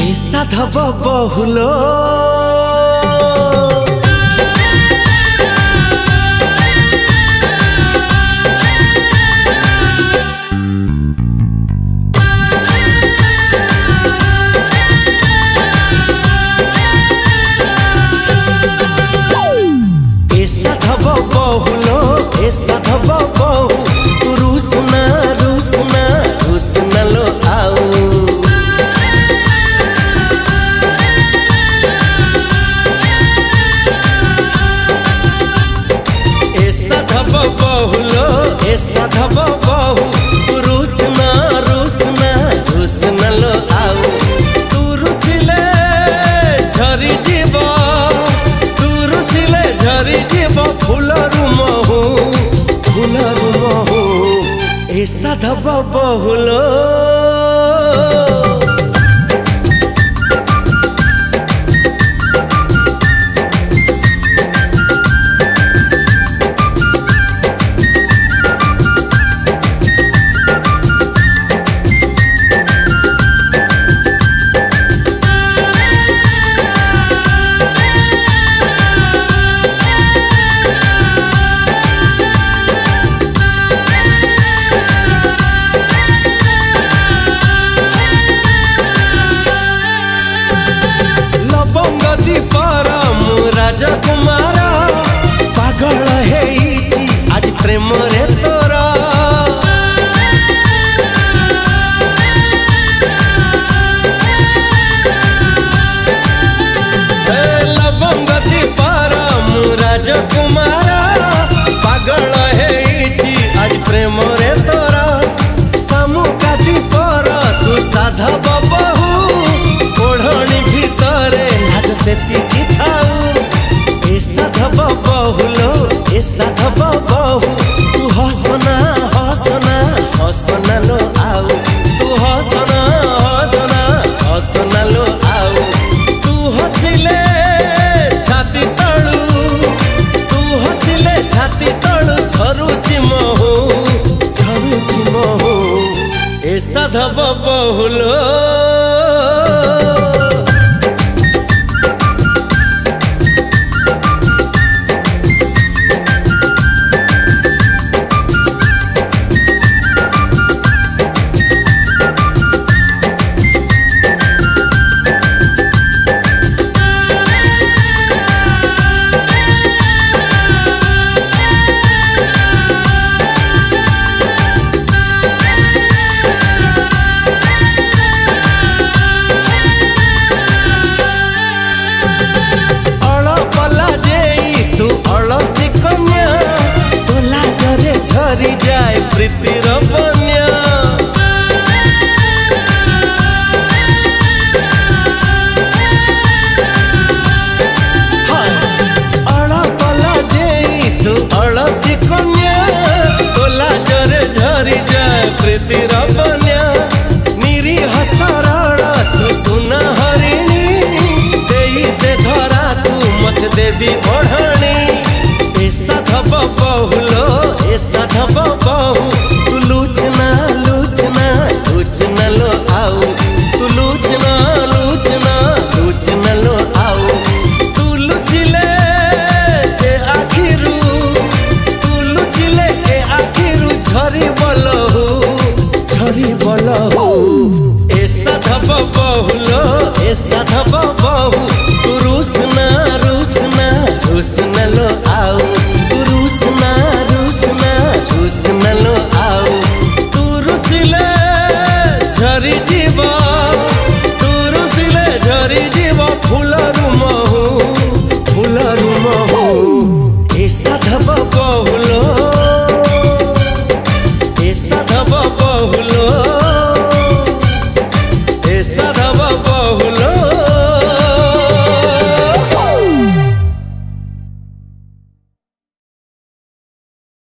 साधव बहुलो साधव बहुलो साधव बहु तू रूसना रूसना रूसना लो आओ साधव बहुलो साधव बहु तू रूसना रूसना रूसना लो आओ तू रुसिले झरी जीव तू रुसिले झरी जीव फूलरु महू ए साधव बहुलो राजकुमार पागल है आज प्रेम रे तोरा लवंग दीपार राजकुमार पागल है आज प्रेम रे तोरा सामुका दीपर तू साधव बहु ओढ़णी भितरे लाज से साधव बहुलो साधव बहु तू हसना हसना हसना लो आओ तू हसना हसना हसना लो आओ तू हसिले छाती तळु तू हसिले छाती तळु झरुची महू साधव बहुलो झरी जाए प्रीतिर बन्या अड़पला जे तू अड़सी कन्या तोला जरे झरी जाए प्रीतिर बन्या निरीह सरल तू सुना हरिणी दे धरा तू मत देवी ओढ़णी साधव बहुलो साधव बहु तू लूचना लूचना लूचना लो आओ तू लूचना लूचना लूचना लो आओ तू लुचिले के आखिरू तू लुचिले के आखिरू झरी बोलहु ए साधव बहुलो साधव